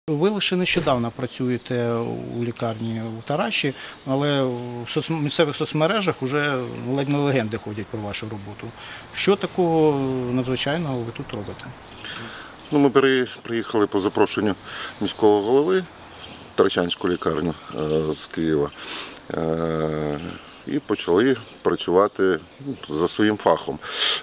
Ви лише нещодавно працюєте у лікарні у Тараші, але в місцевих соцмережах вже ледь не легенди ходять про вашу роботу. Що такого надзвичайного ви тут робите? Ми приїхали по запрошенню міського голови в Таращанську лікарню з Києва і почали працювати за своїм фахом.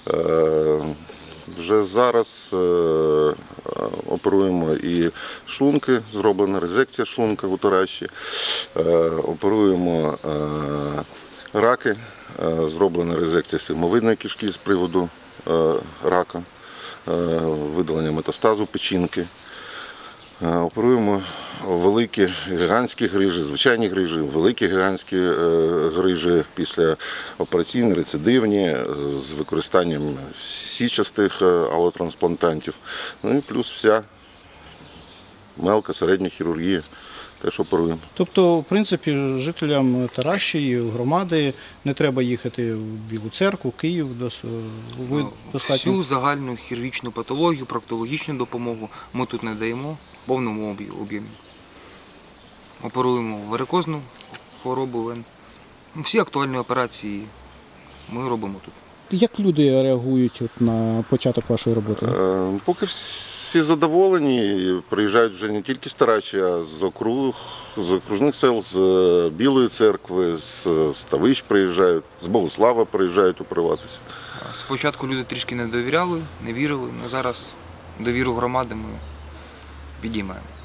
Вже зараз оперуємо і шлунки, зроблена резекція шлунка у Тараші, оперуємо раки, зроблена резекція сигмовидної кишки з приводу рака, видалення метастазу печінки. Оперуємо великі гігантські грижі, звичайні грижі, великі гігантські грижі післяопераційні, рецидивні, з використанням січастих алотрансплантантів. Ну і плюс вся мелка, середня хірургія, теж оперуємо. Тобто, в принципі, жителям Таращі, громади не треба їхати в Білу Церкву, Київ, ви достатньо? Всю загальну хірургічну патологію, проктологічну допомогу ми тут надаємо в повному об'ємі. Оперуємо варикозну хворобу вен. Всі актуальні операції ми робимо тут. Як люди реагують на початок вашої роботи? Поки всі задоволені, приїжджають вже не тільки з Таращі, а з окружних сел, з Білої Церкви, з Ставищ приїжджають, з Богуслава приїжджають оперуватися. Спочатку люди трішки не довіряли, не вірили, але зараз довіру громади ми підіймаємо.